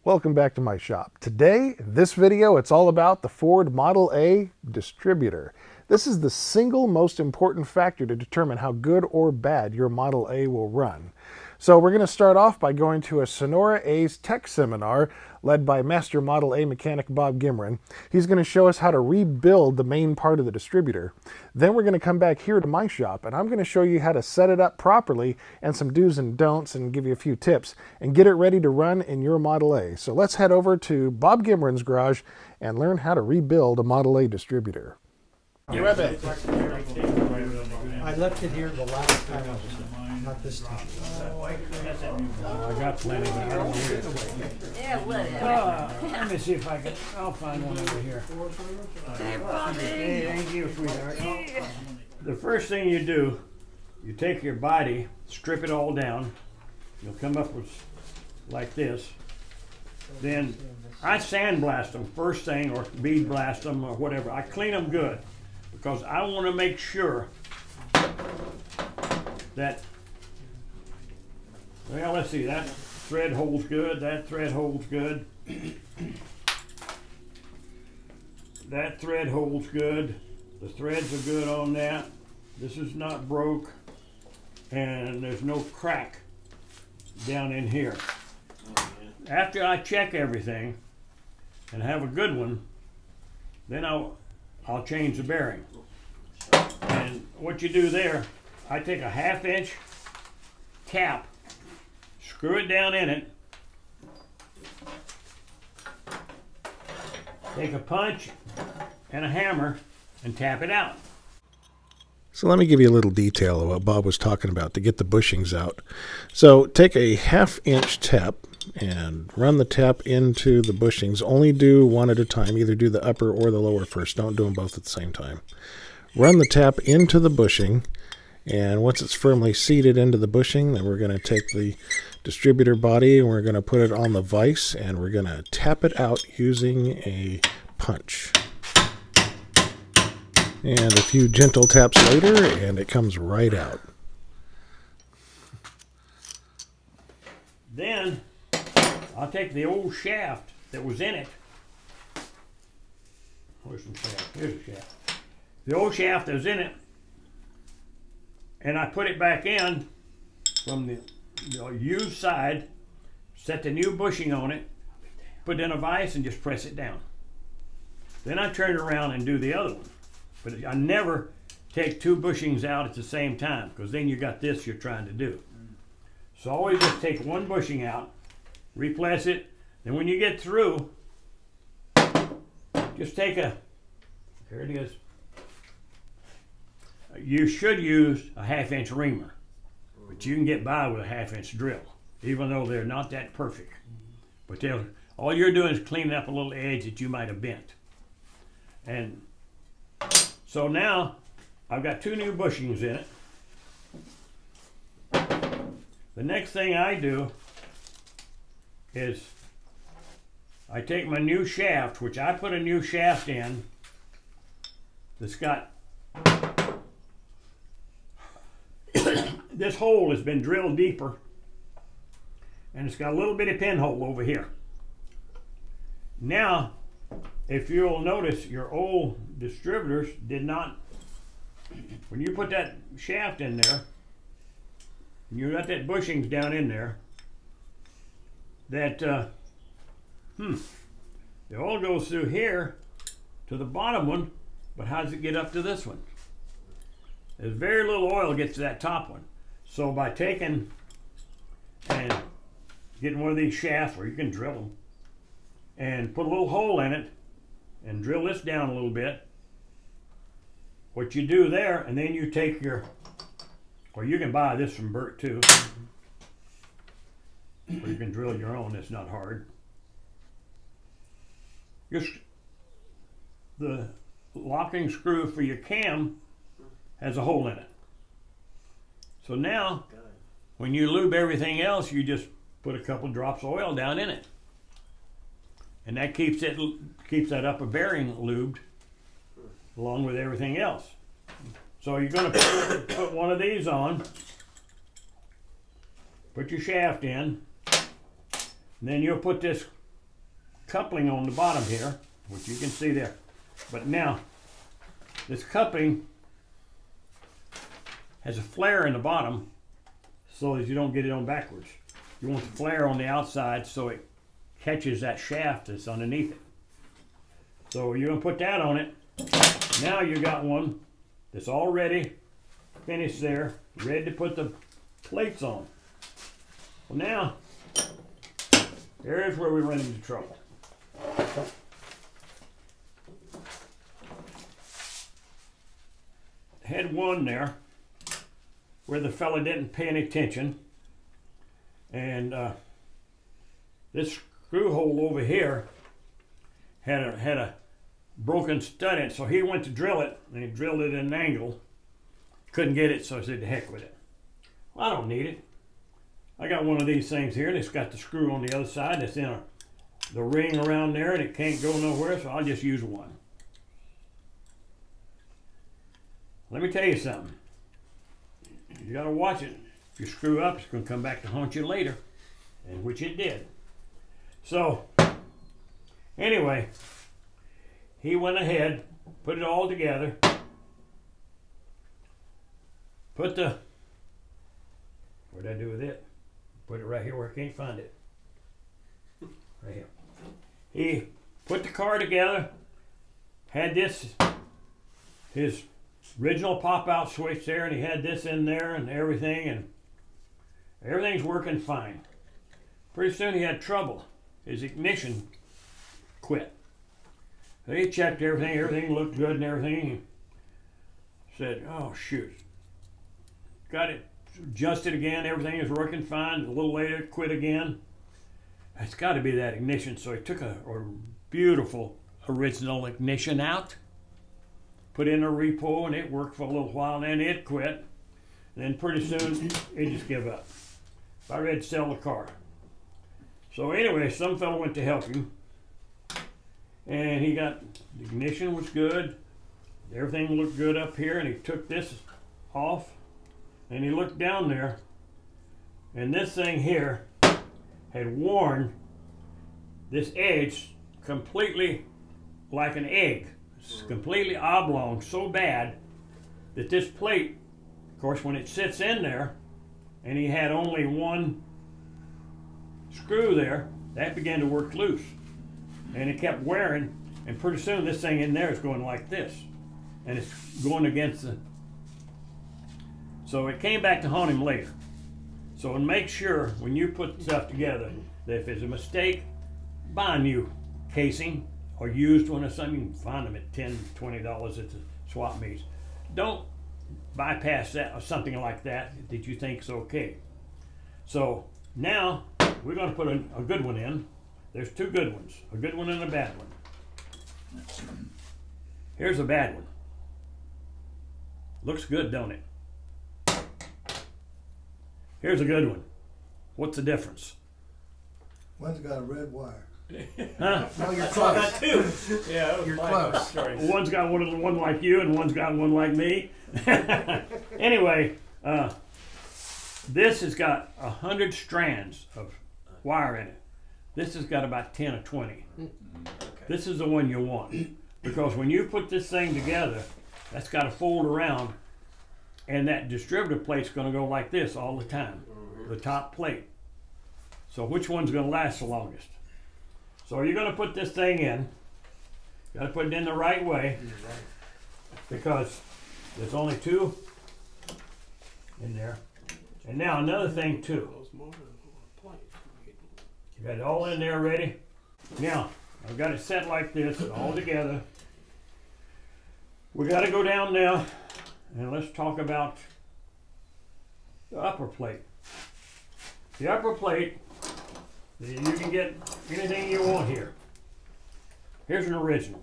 Welcome back to my shop. Today, this video, it's all about the Ford Model A distributor. This is the single most important factor to determine how good or bad your Model A will run. So we're going to start off by going to a Sonora A's tech seminar led by Master Model A mechanic Bob Guimarin. He's going to show us how to rebuild the main part of the distributor. Then we're going to come back here to my shop and I'm going to show you how to set it up properly and some do's and don'ts and give you a few tips and get it ready to run in your Model A. So let's head over to Bob Guimarin's garage and learn how to rebuild a Model A distributor. Grab it. I left it here the last time I was here, not this time. I got plenty, but I don't want it away. Yeah, whatever. Let me see if I can. I'll find one over here. Hey, thank you, sweetheart. The first thing you do, you take your body, strip it all down. You'll come up with like this. Then I sandblast them first thing, or bead blast them, or whatever. I clean them good because I want to make sure that, well, let's see, that thread holds good, that thread holds good, that thread holds good, the threads are good on that, this is not broke, and there's no crack down in here. After I check everything and have a good one, then I'll change the bearing. And what you do there, I take a 1/2 inch cap, screw it down in it, take a punch and a hammer and tap it out. So let me give you a little detail of what Bob was talking about to get the bushings out. So take a 1/2 inch tap and run the tap into the bushings. Only do one at a time. Either do the upper or the lower first. Don't do them both at the same time. Run the tap into the bushing, and once it's firmly seated into the bushing, then we're going to take the distributor body and we're going to put it on the vise and we're going to tap it out using a punch. And a few gentle taps later and it comes right out. Then I'll take the old shaft that was in it. Where's some shaft? Here's a shaft. The old shaft that was in it, and I put it back in from the used side, set the new bushing on it, put it in a vise and just press it down. Then I turn it around and do the other one. But I never take two bushings out at the same time, because then you got this you're trying to do. So always just take one bushing out, replace it, then when you get through, just take a, there it is. You should use a 1/2 inch reamer, but you can get by with a 1/2 inch drill, even though they're not that perfect. But all you're doing is cleaning up a little edge that you might have bent. And so now I've got two new bushings in it. The next thing I do is I take my new shaft, which I put a new shaft in that's got this hole has been drilled deeper and it's got a little bitty pinhole over here. Now, if you'll notice, your old distributors did not, when you put that shaft in there, and you got that bushings down in there, that it all goes through here to the bottom one, but how does it get up to this one? There's very little oil gets to that top one. So by taking and getting one of these shafts, or you can drill them, and put a little hole in it, and drill this down a little bit, what you do there, and then you take your, or you can buy this from Burt too, or you can drill your own, it's not hard. Just the locking screw for your cam has a hole in it. So now, when you lube everything else, you just put a couple drops of oil down in it. And that keeps that upper bearing lubed along with everything else. So you're going to put one of these on, put your shaft in, and then you'll put this coupling on the bottom here, which you can see there. But now, this coupling has a flare in the bottom so that you don't get it on backwards. You want the flare on the outside so it catches that shaft that's underneath it. So you're going to put that on it. Now you got one that's already finished there, ready to put the plates on. Well, now, here's where we run into trouble. Had one there where the fella didn't pay any attention, and this screw hole over here had a broken stud in it, so he went to drill it, and he drilled it at an angle. Couldn't get it, so I said, the heck with it. Well, I don't need it. I got one of these things here, and it's got the screw on the other side that's in the ring around there, and it can't go nowhere, so I'll just use one. Let me tell you something. You gotta watch it. If you screw up, it's gonna come back to haunt you later, and which it did. So, anyway, he went ahead, put it all together, put the, what'd I do with it? Put it right here where I can't find it. Right here. He put the car together, had this, his original pop-out switch there, and he had this in there and everything, and everything's working fine. Pretty soon he had trouble. His ignition quit. So he checked everything looked good and everything. He said, oh shoot. Got it adjusted again, everything is working fine. A little later it quit again. It's got to be that ignition. So he took a beautiful original ignition out, put in a repo, and it worked for a little while, and then it quit. And then pretty soon it just gave up. I ready to sell the car. So anyway, some fellow went to help him, and he got, the ignition was good, everything looked good up here, and he took this off, and he looked down there, and this thing here had worn this edge completely like an egg. It's completely oblong, so bad that this plate, of course, when it sits in there, and he had only one screw there, that began to work loose. And it kept wearing, and pretty soon this thing in there is going like this. And it's going against the... So it came back to haunt him later. So make sure when you put stuff together that if it's a mistake, buy a new casing or used one or something. You can find them at $10, $20 at the swap meets. Don't bypass that or something like that that you think is okay. So now we're going to put a good one in. There's two good ones, a good one and a bad one. Here's a bad one. Looks good, don't it? Here's a good one. What's the difference? One's got a red wire. Huh? No, you're close. Yeah, You're close. One's got one like you and one's got one like me. Anyway, this has got 100 strands of wire in it. This has got about 10 or 20. Okay. This is the one you want, because when you put this thing together, that's got to fold around, and that distributor plate's going to go like this all the time, the top plate. So which one's going to last the longest? So you're going to put this thing in. Got to put it in the right way, because there's only two in there. And now another thing too. You got it all in there ready. Now I've got it set like this, all together. We got to go down now, and let's talk about the upper plate. The upper plate, you can get anything you want here. Here's an original.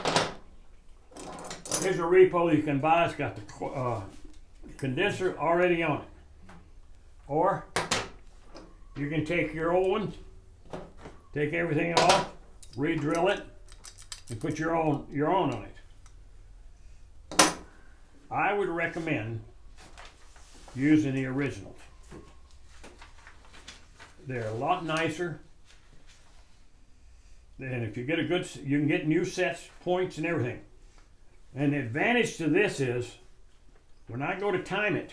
Here's a repo you can buy. It's got the condenser already on it. Or you can take your old one, take everything off, re-drill it, and put your own on it. I would recommend using the originals. They're a lot nicer. And if you get a good, you can get new sets, points, and everything. And the advantage to this is, when I go to time it,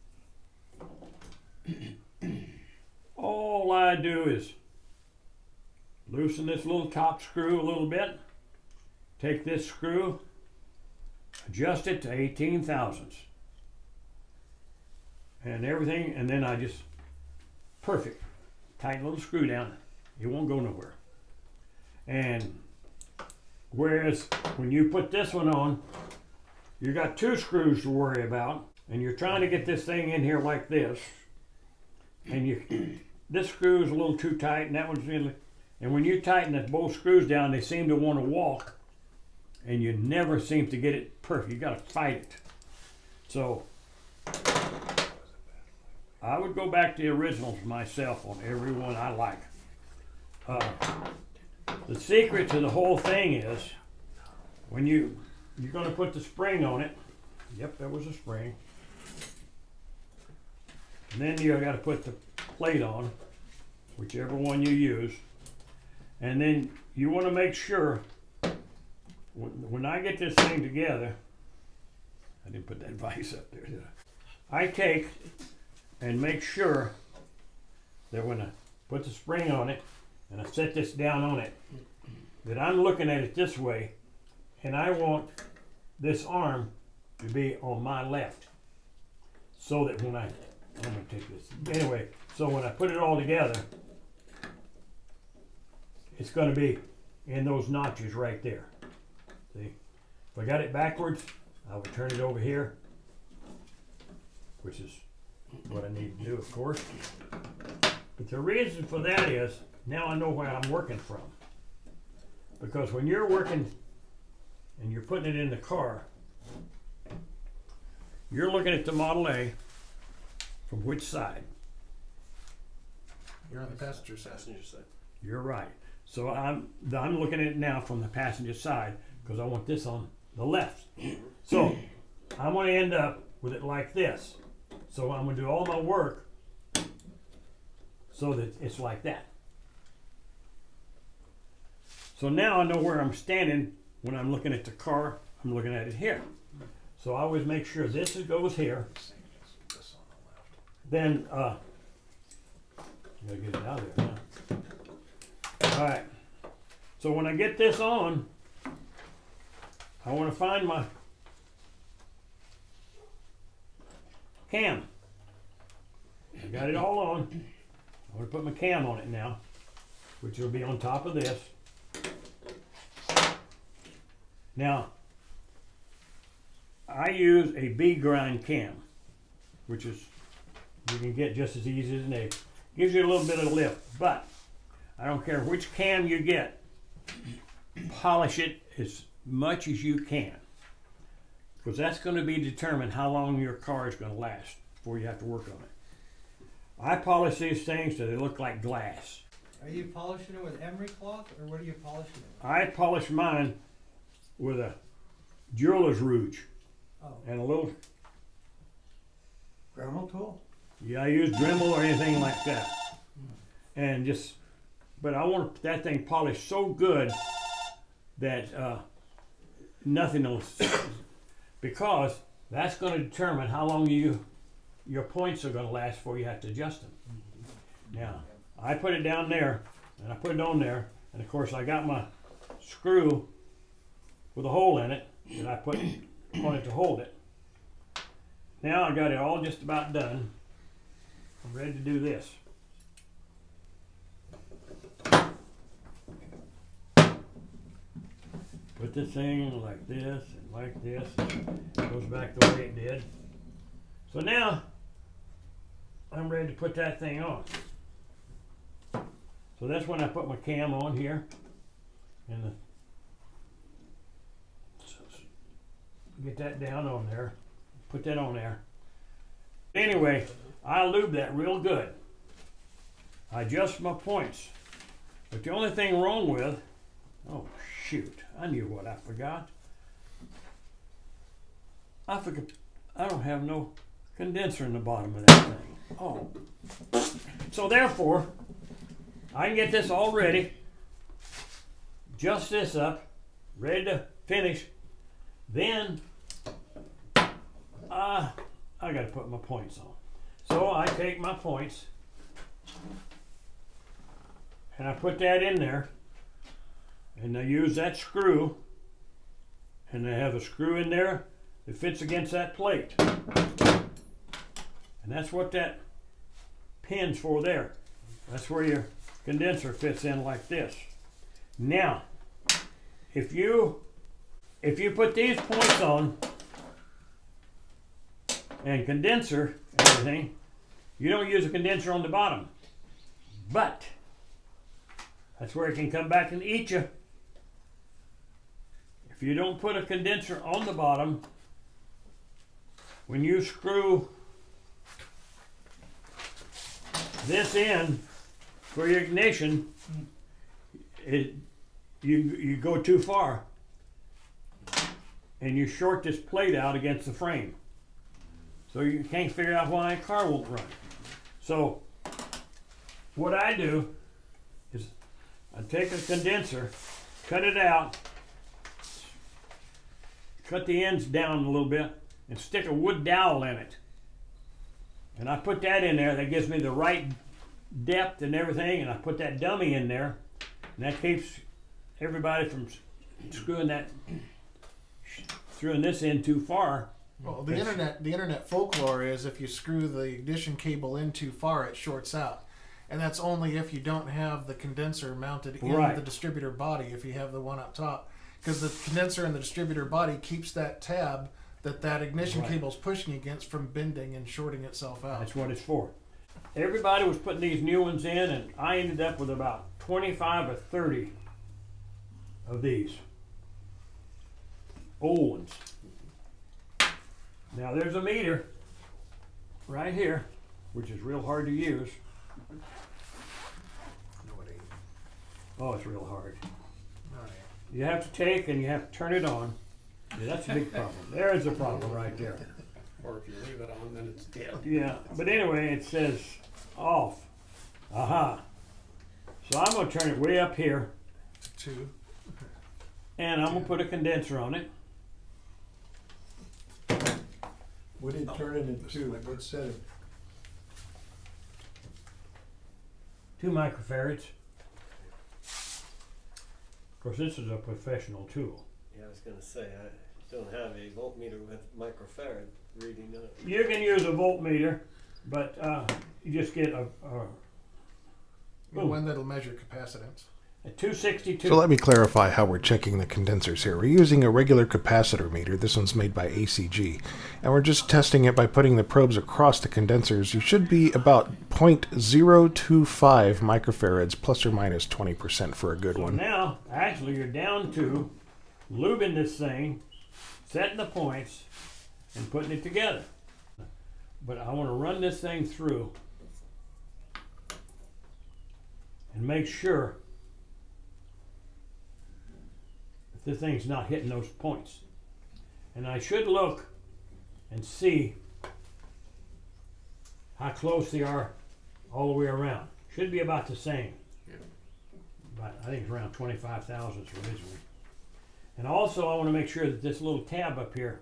all I do is loosen this little top screw a little bit, take this screw, adjust it to 18 thousandths, and everything, and then I just, perfect, tight little screw down, it won't go nowhere. And whereas when you put this one on, you got two screws to worry about, and you're trying to get this thing in here like this, and this screw is a little too tight, and that one's really, and when you tighten both screws down, they seem to want to walk, and you never seem to get it perfect. You got to fight it. So I would go back to the originals myself on every one I like. The secret to the whole thing is, when you're going to put the spring on it. Yep, there was a spring. And then you got to put the plate on, whichever one you use. And then you want to make sure, when I get this thing together, I didn't put that vise up there, did I? I take and make sure that when I put the spring on it, and I set this down on it, that I'm looking at it this way, and I want this arm to be on my left, so that when I'm going to take this, anyway, so when I put it all together, it's going to be in those notches right there. See, if I got it backwards, I would turn it over here, which is what I need to do, of course. But the reason for that is, now I know where I'm working from. Because when you're working and you're putting it in the car, you're looking at the Model A from which side? You're on the passenger side. You're right. So I'm looking at it now from the passenger side, because I want this on the left. So I'm going to end up with it like this. So I'm going to do all my work so that it's like that. So now I know where I'm standing when I'm looking at the car. I'm looking at it here. So I always make sure this goes here. Then, gotta get it out of there now. All right. So when I get this on, I want to find my cam. I got it all on. I want to put my cam on it now, which will be on top of this. Now, I use a B grind cam, which is, you can get just as easy as an A. Gives you a little bit of lift, but I don't care which cam you get, polish it as much as you can, because that's going to be determined how long your car is going to last before you have to work on it. I polish these things so they look like glass. Are you polishing it with emery cloth, or what are you polishing it with? I polish mine with a jeweler's rouge and a little. Dremel tool? Yeah, I use Dremel or anything like that, and just. But I want that thing polished so good that nothing else, because that's going to determine how long your points are going to last before you have to adjust them. Now, I put it down there, and I put it on there, and of course I got my screw with a hole in it that I put on it to hold it. Now I got it all just about done. I'm ready to do this. Put this thing like this and like this. It goes back the way it did. So now I'm ready to put that thing on. So that's when I put my cam on here, and get that down on there. Put that on there. Anyway, I lube that real good. I adjust my points. But the only thing wrong with, oh shoot, I knew what I forgot. I forgot, I don't have no condenser in the bottom of that thing. Oh. So therefore, I can get this all ready. adjust this up, ready to finish. Then I got to put my points on. So I take my points and I put that in there, and I use that screw, and I have a screw in there that fits against that plate, and that's what that pin's for there. That's where your condenser fits in like this. Now, if you put these points on and condenser and everything, you don't use a condenser on the bottom, but that's where it can come back and eat you. If you don't put a condenser on the bottom, when you screw this in for your ignition, you go too far and you short this plate out against the frame. So you can't figure out why a car won't run. So what I do is I take a condenser, cut it out, cut the ends down a little bit, and stick a wood dowel in it. And I put that in there. That gives me the right depth and everything, and I put that dummy in there, and that keeps everybody from screwing this in too far. Well, the internet folklore is if you screw the ignition cable in too far, it shorts out. And that's only if you don't have the condenser mounted in the distributor body, if you have the one up top. Because the condenser in the distributor body keeps that tab that ignition cable's pushing against from bending and shorting itself out. That's what it's for. Everybody was putting these new ones in, and I ended up with about 25 or 30 of these old ones. Now there's a meter right here, which is real hard to use. No, it ain't. Oh, it's real hard. No, it ain't. You have to take and you have to turn it on. Yeah, that's a big problem. There is a problem right there. Or if you leave it on, then it's dead. Yeah, but anyway, it says off. Aha. So I'm going to turn it way up here, Two. and I'm going to put a condenser on it. We didn't turn it into what setting? 2 microfarads. Of course, this is a professional tool. Yeah, I was going to say, I don't have a voltmeter with microfarad reading on it. You can use a voltmeter, but you just get a One that'll measure capacitance. 262. So let me clarify how we're checking the condensers here. We're using a regular capacitor meter. This one's made by ACG. And we're just testing it by putting the probes across the condensers. You should be about 0.025 microfarads, plus or minus 20% for a good one. Now, actually, you're down to lubing this thing, setting the points, and putting it together. But I want to run this thing through and make sure that this thing's not hitting those points. And I should look and see how close they are all the way around. Should be about the same. Yeah. But I think it's around 25 thousandths originally. And also I want to make sure that this little tab up here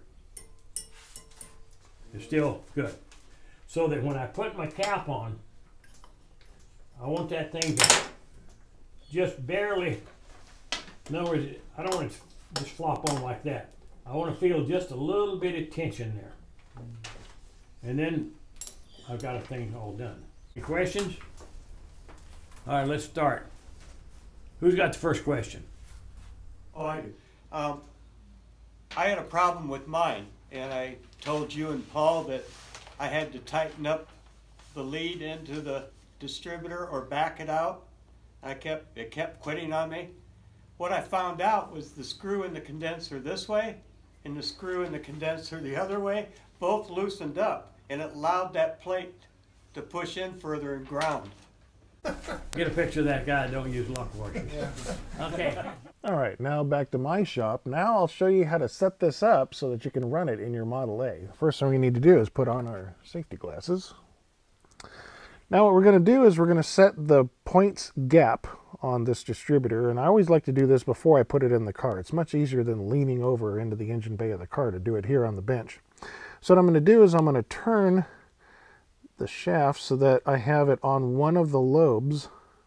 is still good. So that when I put my cap on, I want that thing to just barely, in other words, I don't want it to just flop on like that. I want to feel just a little bit of tension there. And then I've got a thing all done. Any questions? All right, let's start. Who's got the first question? Oh, I do. I had a problem with mine, and I told you and Paul that I had to tighten up the lead into the distributor or back it out. It kept quitting on me. What I found out was the screw in the condenser this way and the screw in the condenser the other way both loosened up, and it allowed that plate to push in further and ground. Get a picture of that guy. Don't use lock washers. Okay. All right, now back to my shop. Now I'll show you how to set this up so that you can run it in your Model A. First thing we need to do is put on our safety glasses. Now what we're going to do is we're going to set the points gap on this distributor, and I always like to do this before I put it in the car. It's much easier than leaning over into the engine bay of the car to do it here on the bench. So what I'm going to do is I'm going to turn the shaft so that I have it on one of the lobes,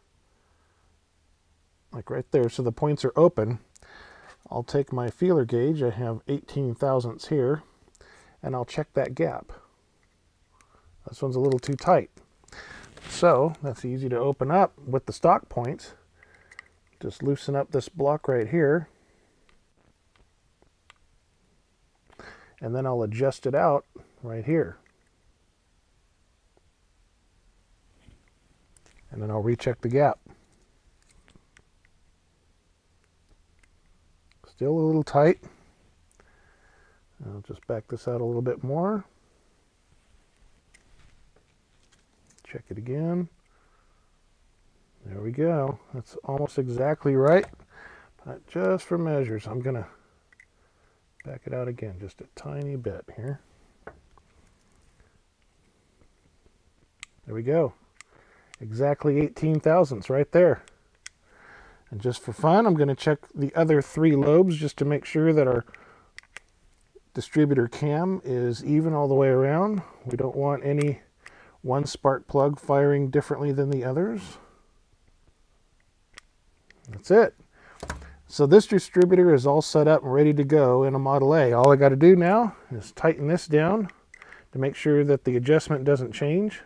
like right there, so the points are open. I'll take my feeler gauge, I have 18 thousandths here, and I'll check that gap. This one's a little too tight. So that's easy to open up with the stock points. Just loosen up this block right here, and then I'll adjust it out right here. And then I'll recheck the gap. Still a little tight. I'll just back this out a little bit more. Check it again. There we go. That's almost exactly right. But just for measures, I'm going to back it out again just a tiny bit here. There we go. Exactly 18 thousandths right there. And just for fun, I'm going to check the other 3 lobes just to make sure that our distributor cam is even all the way around. We don't want any one spark plug firing differently than the others. That's it. So this distributor is all set up and ready to go in a Model A. All I got to do now is tighten this down to make sure that the adjustment doesn't change.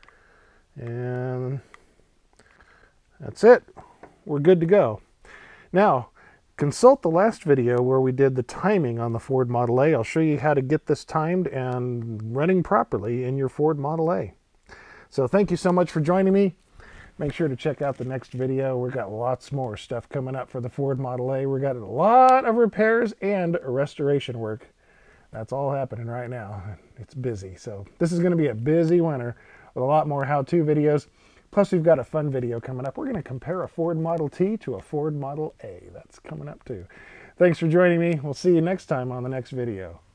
And that's it. We're good to go. Now, consult the last video where we did the timing on the Ford Model A. I'll show you how to get this timed and running properly in your Ford Model A. So thank you so much for joining me. Make sure to check out the next video. We've got lots more stuff coming up for the Ford Model A. We've got a lot of repairs and restoration work. That's all happening right now. It's busy. So this is going to be a busy winter with a lot more how-to videos. Plus, we've got a fun video coming up. We're going to compare a Ford Model T to a Ford Model A. That's coming up too. Thanks for joining me. We'll see you next time on the next video.